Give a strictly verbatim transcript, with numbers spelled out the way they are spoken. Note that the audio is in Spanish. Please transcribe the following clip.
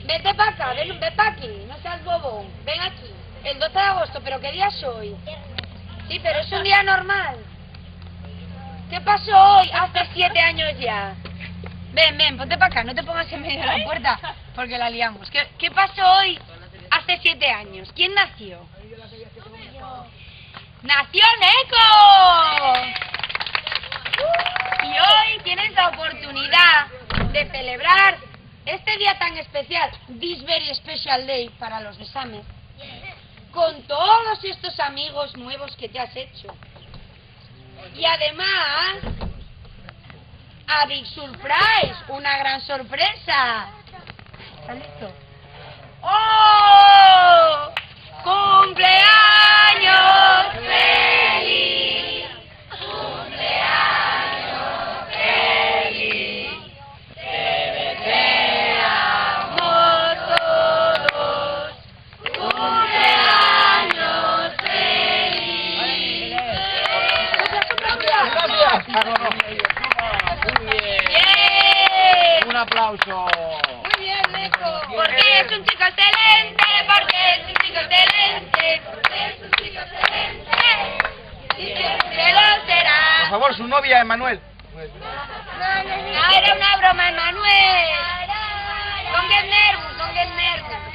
Vete para acá, ven, ven para aquí, no seas bobón, ven aquí. El doce de agosto, ¿pero qué día es hoy? Sí, pero es un día normal. ¿Qué pasó hoy? Hace siete años ya. Ven, ven, ponte para acá, no te pongas en medio de la puerta, porque la liamos. ¿Qué, qué pasó hoy? Hace siete años. ¿Quién nació? ¡Nació Neko! Y hoy tienes la oportunidad de celebrar este día tan especial, this very special day para los de Samer, con todos estos amigos nuevos que te has hecho. Y además, a Big Surprise, una gran sorpresa. ¿Estás listo? ¡Oh! ¡Cumpleaños feliz! ¡Cumpleaños feliz! ¡Te deseamos todos! ¡Cumpleaños feliz! ¡Gracias! Muy bien. ¡Bien! Un aplauso. Muy bien, Neko. Porque es un chico excelente, porque es un chico excelente, porque es un chico excelente. Y siempre lo será. Por favor, su novia, Emanuel. No, era una broma, Manuel. Don't get nervous, don't get nervous.